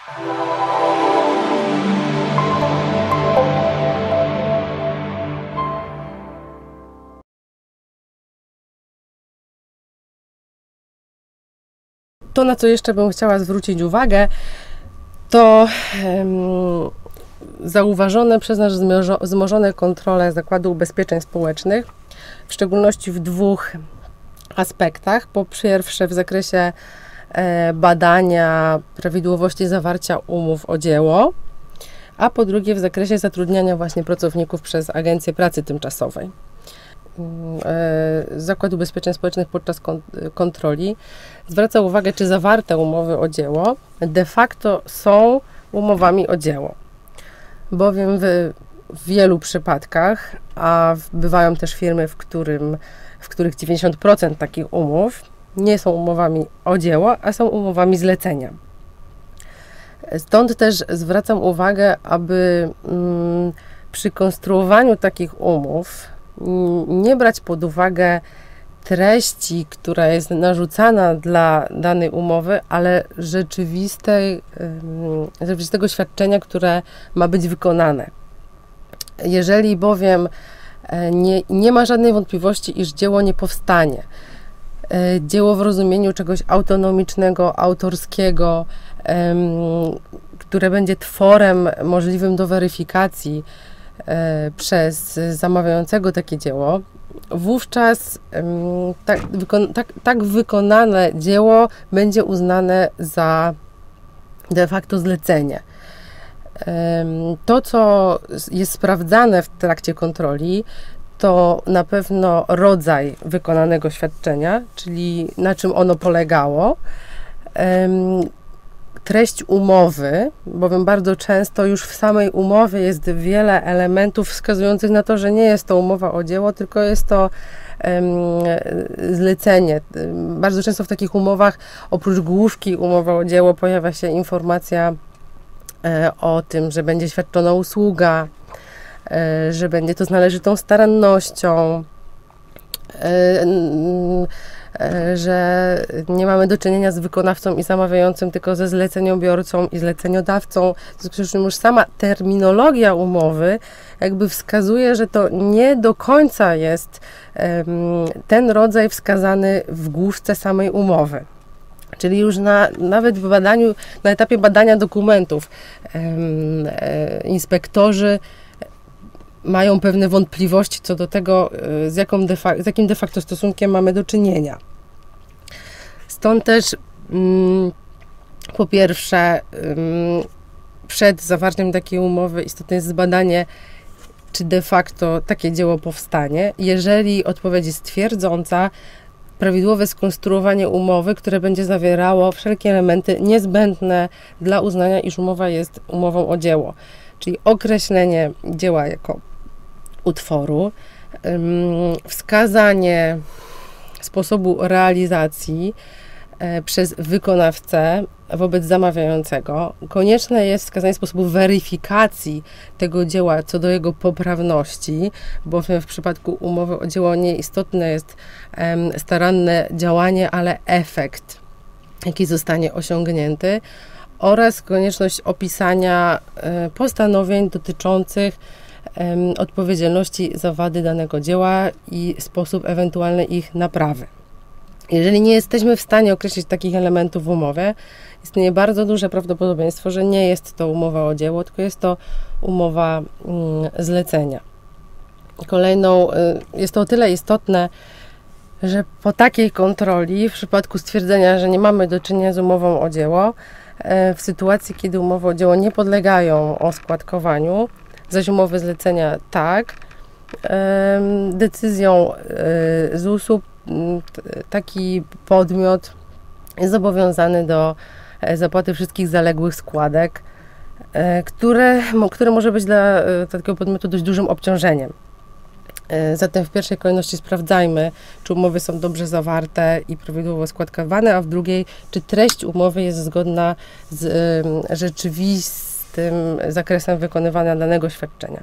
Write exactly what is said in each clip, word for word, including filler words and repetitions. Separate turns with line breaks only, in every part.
To, na co jeszcze bym chciała zwrócić uwagę, to um, zauważone przez nas wzmożone kontrole Zakładu Ubezpieczeń Społecznych, w szczególności w dwóch aspektach. Po pierwsze w zakresie e, badania prawidłowości zawarcia umów o dzieło, a po drugie w zakresie zatrudniania właśnie pracowników przez Agencję Pracy Tymczasowej. Zakład Ubezpieczeń Społecznych podczas kontroli zwraca uwagę, czy zawarte umowy o dzieło de facto są umowami o dzieło. Bowiem w wielu przypadkach, a bywają też firmy, w, którym, w których dziewięćdziesiąt procent takich umów nie są umowami o dzieło, a są umowami zlecenia. Stąd też zwracam uwagę, aby mm, przy konstruowaniu takich umów nie brać pod uwagę treści, która jest narzucana dla danej umowy, ale rzeczywistej, rzeczywistego świadczenia, które ma być wykonane. Jeżeli bowiem nie, nie ma żadnej wątpliwości, iż dzieło nie powstanie, dzieło w rozumieniu czegoś autonomicznego, autorskiego, które będzie tworem możliwym do weryfikacji przez zamawiającego takie dzieło, wówczas tak, wykon, tak, tak wykonane dzieło będzie uznane za de facto zlecenie. To, co jest sprawdzane w trakcie kontroli, to na pewno rodzaj wykonanego świadczenia, czyli na czym ono polegało, treść umowy, bowiem bardzo często już w samej umowie jest wiele elementów wskazujących na to, że nie jest to umowa o dzieło, tylko jest to um, zlecenie. Bardzo często w takich umowach oprócz główki umowa o dzieło pojawia się informacja e, o tym, że będzie świadczona usługa, e, że będzie to z należytą starannością, e, że nie mamy do czynienia z wykonawcą i zamawiającym, tylko ze zleceniobiorcą i zleceniodawcą. W związku z czym już sama terminologia umowy jakby wskazuje, że to nie do końca jest um, ten rodzaj wskazany w główce samej umowy. Czyli już na, nawet w badaniu, na etapie badania dokumentów um, e, inspektorzy mają pewne wątpliwości co do tego, z, jaką de facto, z jakim de facto stosunkiem mamy do czynienia. Stąd też mm, po pierwsze mm, przed zawarciem takiej umowy istotne jest zbadanie, czy de facto takie dzieło powstanie. Jeżeli odpowiedź jest twierdząca, prawidłowe skonstruowanie umowy, które będzie zawierało wszelkie elementy niezbędne dla uznania, iż umowa jest umową o dzieło. Czyli określenie dzieła jako utworu, wskazanie sposobu realizacji przez wykonawcę wobec zamawiającego. Konieczne jest wskazanie sposobu weryfikacji tego dzieła co do jego poprawności, bowiem w przypadku umowy o dzieło nieistotne jest staranne działanie, ale efekt, jaki zostanie osiągnięty, oraz konieczność opisania postanowień dotyczących odpowiedzialności za wady danego dzieła i sposób ewentualnej ich naprawy. Jeżeli nie jesteśmy w stanie określić takich elementów w umowie, istnieje bardzo duże prawdopodobieństwo, że nie jest to umowa o dzieło, tylko jest to umowa mm, zlecenia. Kolejną, jest to o tyle istotne, że po takiej kontroli, w przypadku stwierdzenia, że nie mamy do czynienia z umową o dzieło, w sytuacji, kiedy umowy o dzieło nie podlegają oskładkowaniu, zaś umowy zlecenia tak, decyzją Z U S-u taki podmiot jest zobowiązany do zapłaty wszystkich zaległych składek, które, które może być dla takiego podmiotu dość dużym obciążeniem. Zatem w pierwszej kolejności sprawdzajmy, czy umowy są dobrze zawarte i prawidłowo składkowane, a w drugiej, czy treść umowy jest zgodna z rzeczywistym zakresem wykonywania danego świadczenia.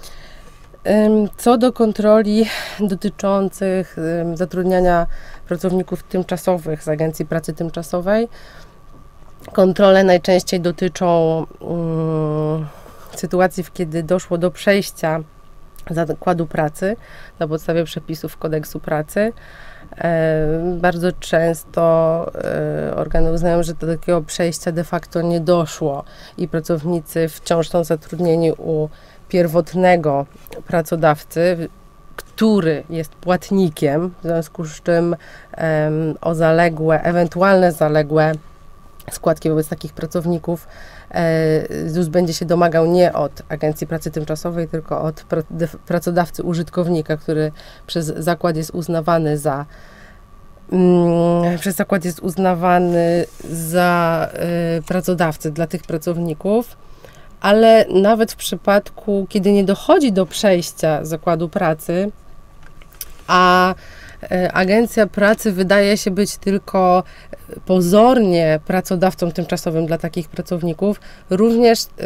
Co do kontroli dotyczących zatrudniania pracowników tymczasowych z Agencji Pracy Tymczasowej, Kontrole najczęściej dotyczą um, sytuacji, kiedy doszło do przejścia zakładu pracy na podstawie przepisów kodeksu pracy. E, bardzo często e, organy uznają, że do takiego przejścia de facto nie doszło i pracownicy wciąż są zatrudnieni u pierwotnego pracodawcy, który jest płatnikiem, w związku z czym e, o zaległe, ewentualne zaległe składki wobec takich pracowników Z U S będzie się domagał nie od Agencji Pracy Tymczasowej, tylko od pracodawcy użytkownika, który przez zakład jest uznawany za mm, przez zakład jest uznawany za y, pracodawcę dla tych pracowników, ale nawet w przypadku, kiedy nie dochodzi do przejścia zakładu pracy, a Agencja Pracy wydaje się być tylko pozornie pracodawcą tymczasowym dla takich pracowników, również ym,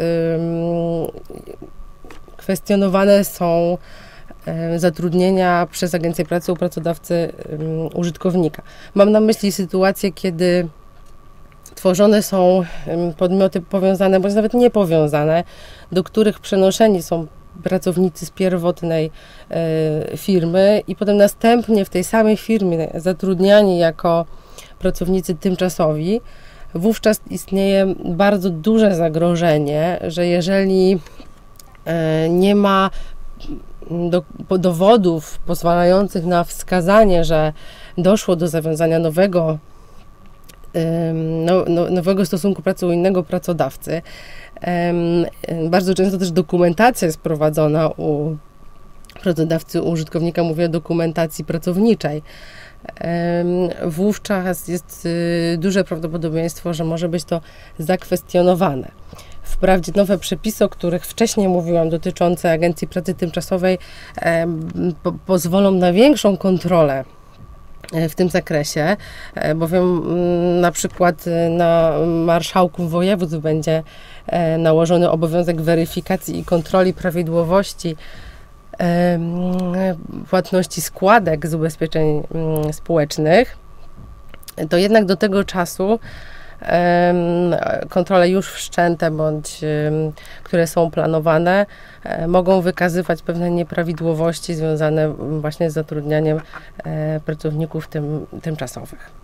kwestionowane są ym, zatrudnienia przez Agencję Pracy u pracodawcy ym, użytkownika. Mam na myśli sytuację, kiedy tworzone są ym, podmioty powiązane, bądź nawet niepowiązane, do których przenoszeni są pracownicy z pierwotnej y, firmy i potem następnie w tej samej firmie zatrudniani jako pracownicy tymczasowi. Wówczas istnieje bardzo duże zagrożenie, że jeżeli y, nie ma do, dowodów pozwalających na wskazanie, że doszło do zawiązania nowego No, no, nowego stosunku pracy u innego pracodawcy. Bardzo często też dokumentacja jest prowadzona u pracodawcy, u użytkownika, mówię o dokumentacji pracowniczej. Wówczas jest duże prawdopodobieństwo, że może być to zakwestionowane. Wprawdzie nowe przepisy, o których wcześniej mówiłam, dotyczące Agencji Pracy Tymczasowej, po, pozwolą na większą kontrolę w tym zakresie, bowiem na przykład na marszałków województw będzie nałożony obowiązek weryfikacji i kontroli prawidłowości płatności składek z ubezpieczeń społecznych. To jednak do tego czasu kontrole już wszczęte bądź które są planowane mogą wykazywać pewne nieprawidłowości związane właśnie z zatrudnianiem pracowników tym, tymczasowych.